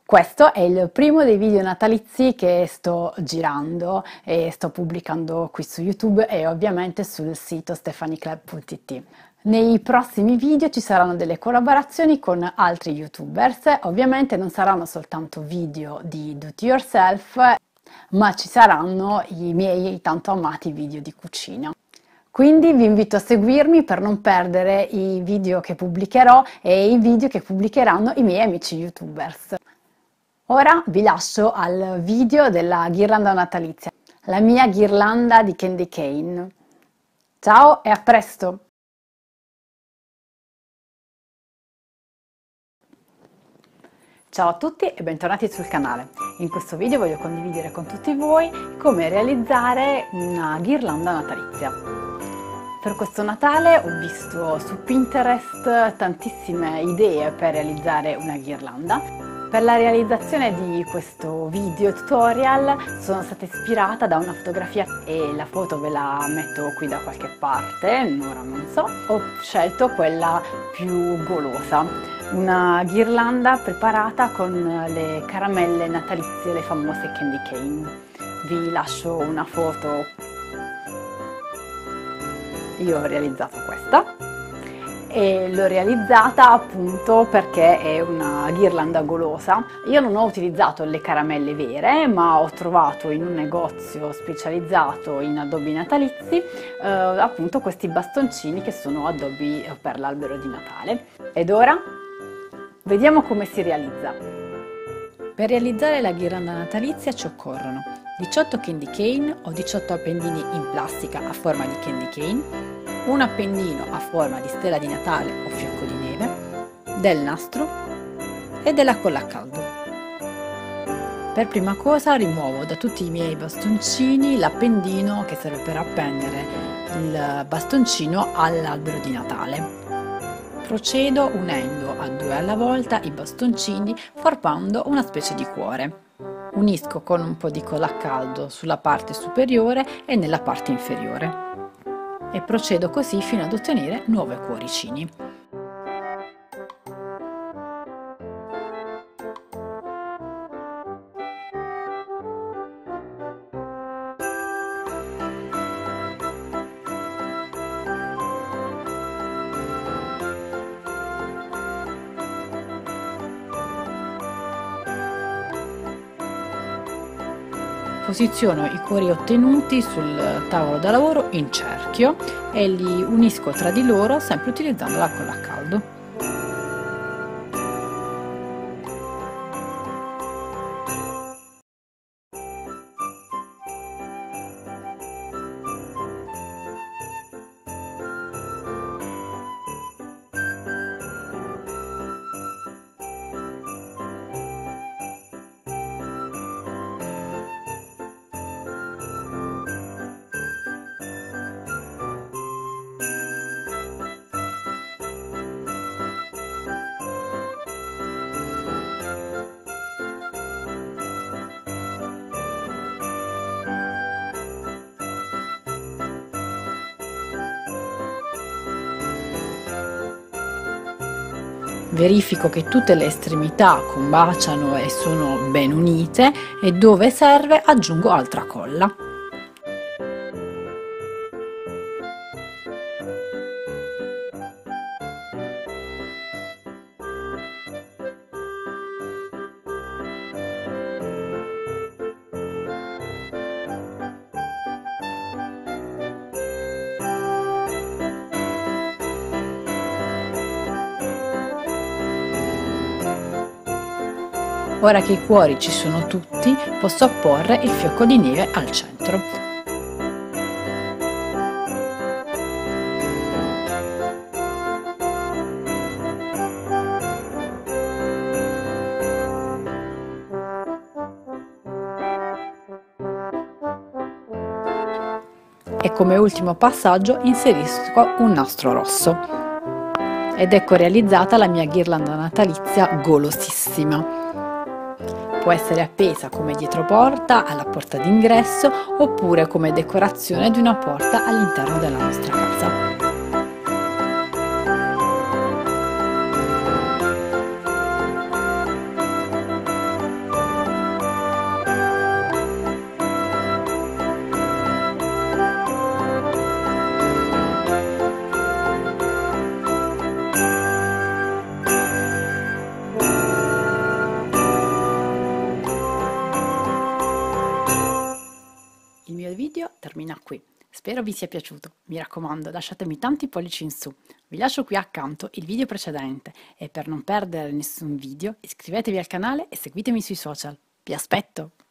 Questo è il primo dei video natalizi che sto girando e sto pubblicando qui su YouTube e ovviamente sul sito stefaniclub.it. Nei prossimi video ci saranno delle collaborazioni con altri YouTubers, ovviamente non saranno soltanto video di do it yourself, ma ci saranno i miei tanto amati video di cucina. Quindi vi invito a seguirmi per non perdere i video che pubblicherò e i video che pubblicheranno i miei amici YouTubers. Ora vi lascio al video della ghirlanda natalizia, la mia ghirlanda di candy cane. Ciao e a presto! Ciao a tutti e bentornati sul canale. In questo video voglio condividere con tutti voi come realizzare una ghirlanda natalizia. Per questo Natale ho visto su Pinterest tantissime idee per realizzare una ghirlanda. Per la realizzazione di questo video tutorial sono stata ispirata da una fotografia e la foto ve la metto qui da qualche parte, ora non so. Ho scelto quella più golosa, una ghirlanda preparata con le caramelle natalizie, le famose candy cane. Vi lascio una foto. Io ho realizzato questa e l'ho realizzata appunto perché è una ghirlanda golosa. Io non ho utilizzato le caramelle vere, ma ho trovato in un negozio specializzato in addobbi natalizi appunto questi bastoncini che sono addobbi per l'albero di Natale. Ed ora vediamo come si realizza. Per realizzare la ghirlanda natalizia ci occorrono 18 candy cane o 18 appendini in plastica a forma di candy cane, un appendino a forma di stella di Natale o fiocco di neve, del nastro e della colla a caldo. Per prima cosa rimuovo da tutti i miei bastoncini l'appendino che serve per appendere il bastoncino all'albero di Natale. Procedo unendo a due alla volta i bastoncini formando una specie di cuore. Unisco con un po' di colla a caldo sulla parte superiore e nella parte inferiore. E procedo così fino ad ottenere 9 cuoricini. Posiziono i cuori ottenuti sul tavolo da lavoro in cerchio e li unisco tra di loro sempre utilizzando la colla a caldo. Verifico che tutte le estremità combaciano e sono ben unite e dove serve aggiungo altra colla. Ora che i cuori ci sono tutti, posso apporre il fiocco di neve al centro. E come ultimo passaggio inserisco un nastro rosso. Ed ecco realizzata la mia ghirlanda natalizia golosissima. Può essere appesa come dietroporta alla porta d'ingresso oppure come decorazione di una porta all'interno della nostra casa. attuale video termina qui. Spero vi sia piaciuto, mi raccomando lasciatemi tanti pollici in su. Vi lascio qui accanto il video precedente e per non perdere nessun video iscrivetevi al canale e seguitemi sui social. Vi aspetto!